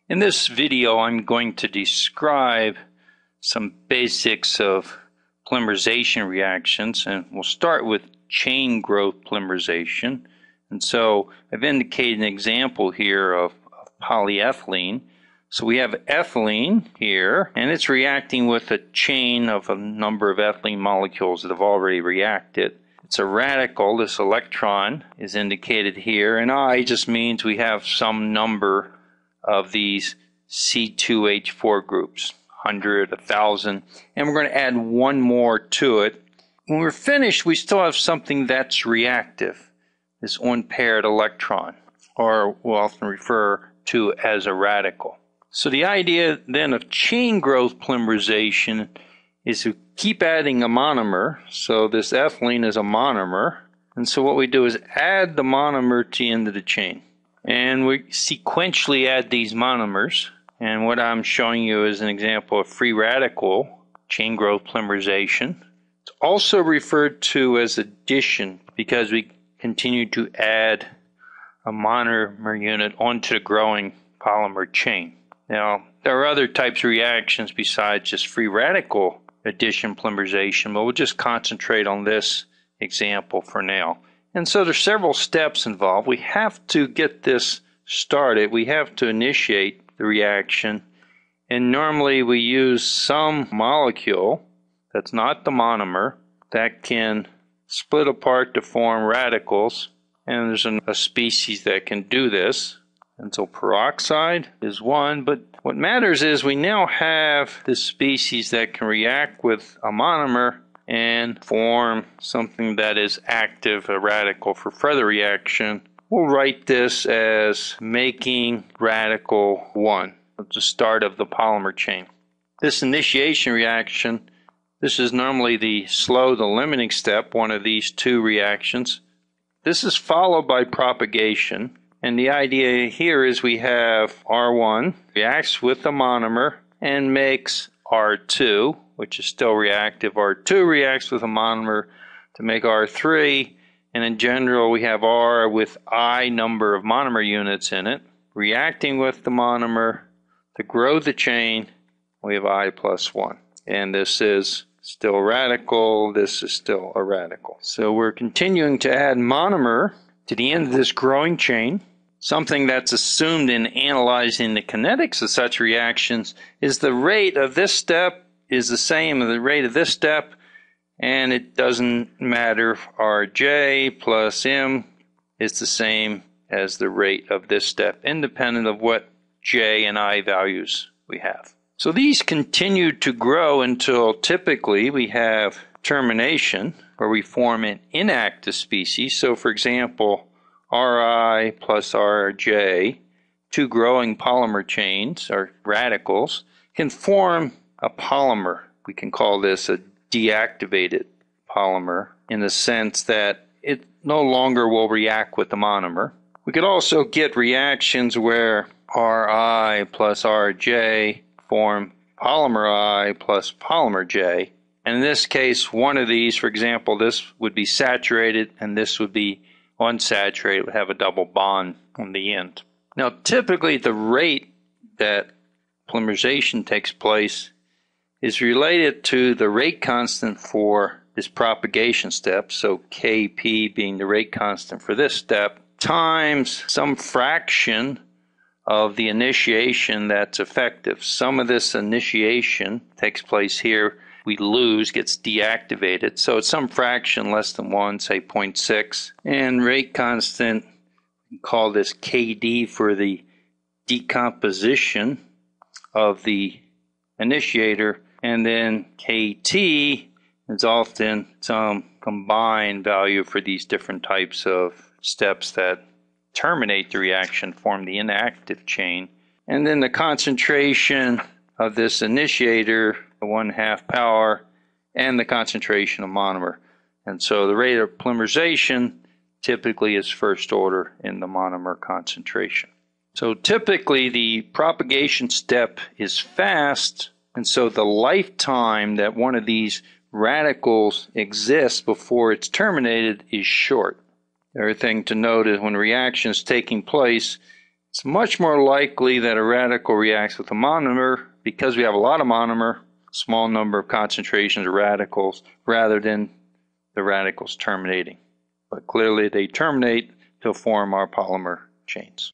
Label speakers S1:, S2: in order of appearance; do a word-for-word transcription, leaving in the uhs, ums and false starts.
S1: In this video, I'm going to describe some basics of polymerization reactions, and we'll start with chain growth polymerization. And so I've indicated an example here of, of polyethylene. So we have ethylene here, and it's reacting with a chain of a number of ethylene molecules that have already reacted. It's a radical. This electron is indicated here, and I just means we have some number of these C two H four groups, one hundred, one thousand, and we're going to add one more to it. When we're finished, we still have something that's reactive, this unpaired electron, or we'll often refer to as a radical. So the idea then of chain growth polymerization is to keep adding a monomer. So this ethylene is a monomer, and so what we do is add the monomer to the end of the chain. And we sequentially add these monomers, and what I'm showing you is an example of free radical chain growth polymerization. It's also referred to as addition because we continue to add a monomer unit onto the growing polymer chain. Now, there are other types of reactions besides just free radical addition polymerization, but we'll just concentrate on this example for now. And so there's several steps involved. We have to get this started. We have to initiate the reaction. And normally we use some molecule that's not the monomer that can split apart to form radicals. And there's a species that can do this. And so peroxide is one. But what matters is we now have this species that can react with a monomer and form something that is active, a radical for further reaction. We'll write this as making radical one, the start of the polymer chain. This initiation reaction, this is normally the slow, the limiting step, one of these two reactions. This is followed by propagation, and the idea here is we have R one reacts with the monomer and makes R two, which is still reactive. R two reacts with a monomer to make R three, and in general we have R with I number of monomer units in it, reacting with the monomer to grow the chain. We have I plus one, and this is still radical, this is still a radical. So we're continuing to add monomer to the end of this growing chain. Something that's assumed in analyzing the kinetics of such reactions is the rate of this step is the same as the rate of this step, and it doesn't matter if R J plus M is the same as the rate of this step, independent of what J and I values we have. So these continue to grow until typically we have termination, where we form an inactive species. So for example, R I plus R J, two growing polymer chains or radicals, can form a polymer. We can call this a deactivated polymer in the sense that it no longer will react with the monomer. We could also get reactions where R I plus R J form polymer I plus polymer J. And in this case, one of these, for example, this would be saturated and this would be unsaturated, it would have a double bond on the end. Now, typically the rate that polymerization takes place is related to the rate constant for this propagation step, so K P being the rate constant for this step, times some fraction of the initiation that's effective. Some of this initiation takes place here, we lose, gets deactivated, so it's some fraction less than one, say zero point six, and rate constant, we call this K D for the decomposition of the initiator, and then K T is often some combined value for these different types of steps that terminate the reaction, form the inactive chain. And then the concentration of this initiator, the one half power, and the concentration of monomer. And so the rate of polymerization typically is first order in the monomer concentration. So typically the propagation step is fast, and so the lifetime that one of these radicals exists before it's terminated is short. The other thing to note is when reaction is taking place, It's much more likely that a radical reacts with a monomer because we have a lot of monomer, small number of concentrations of radicals, rather than the radicals terminating. But clearly they terminate to form our polymer chains.